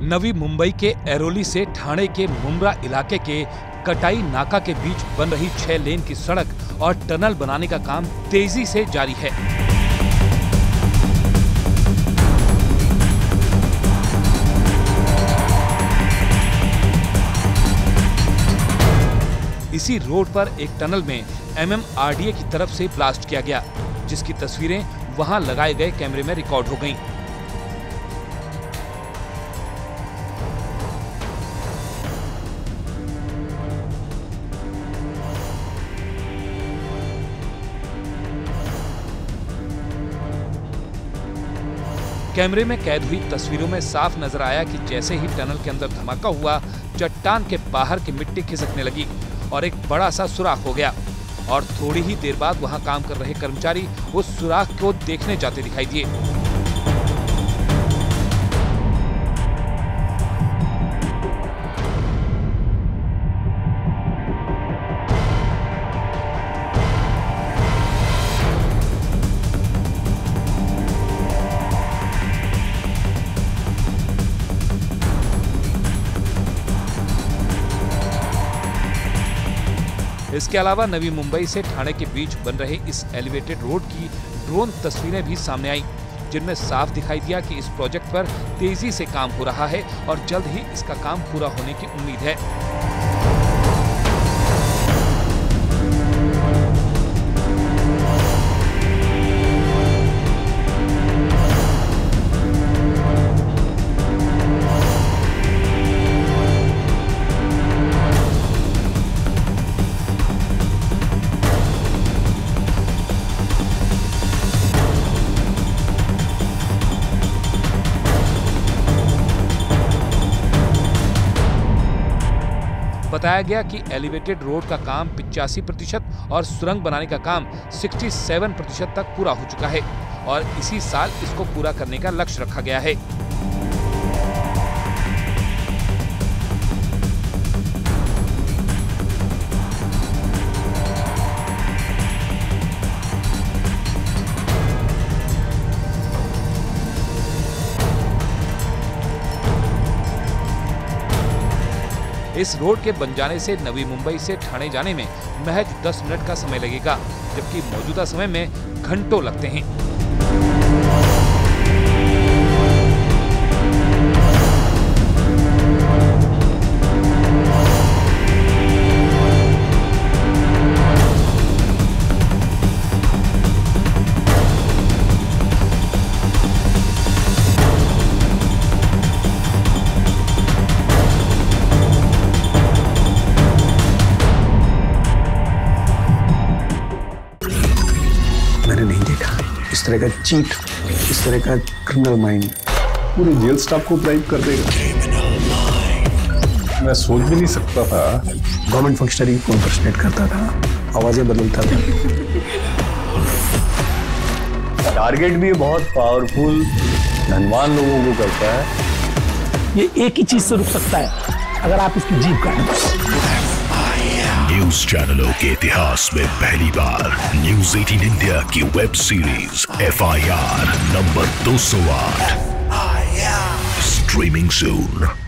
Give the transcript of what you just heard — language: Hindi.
नवी मुंबई के ऐरोली से ठाणे के मुंब्रा इलाके के कटाई नाका के बीच बन रही 6 लेन की सड़क और टनल बनाने का काम तेजी से जारी है। इसी रोड पर एक टनल में MMRDA की तरफ से ब्लास्ट किया गया, जिसकी तस्वीरें वहां लगाए गए कैमरे में रिकॉर्ड हो गईं। कैमरे में कैद हुई तस्वीरों में साफ नजर आया कि जैसे ही टनल के अंदर धमाका हुआ, चट्टान के बाहर की मिट्टी खिसकने लगी और एक बड़ा सा सुराख हो गया। और थोड़ी ही देर बाद वहां काम कर रहे कर्मचारी उस सुराख को देखने जाते दिखाई दिए। इसके अलावा नवी मुंबई से ठाणे के बीच बन रहे इस एलिवेटेड रोड की ड्रोन तस्वीरें भी सामने आई, जिनमें साफ दिखाई दिया कि इस प्रोजेक्ट पर तेजी से काम हो रहा है और जल्द ही इसका काम पूरा होने की उम्मीद है। बताया गया कि एलिवेटेड रोड का काम 85% और सुरंग बनाने का काम 67% तक पूरा हो चुका है और इसी साल इसको पूरा करने का लक्ष्य रखा गया है। इस रोड के बन जाने से नवी मुंबई से ठाणे जाने में महज 10 मिनट का समय लगेगा, जबकि मौजूदा समय में घंटों लगते हैं। मैंने नहीं देखा इस तरह का चीट, इस तरह का क्रिमिनल माइंड पूरे जेल स्टाफ को ब्राइब कर देगा। मैं सोच भी नहीं सकता था। गवर्नमेंट फंक्शनरी को इंपर्सनेट करता था, आवाजें बदलता था। टारगेट भी बहुत पावरफुल धनवान लोगों को करता है। ये एक ही चीज से रुक सकता है, अगर आप इसकी जीभ काटें। न्यूज चैनलों के इतिहास में पहली बार न्यूज 18 इंडिया की web series FIR number 208 streaming सून।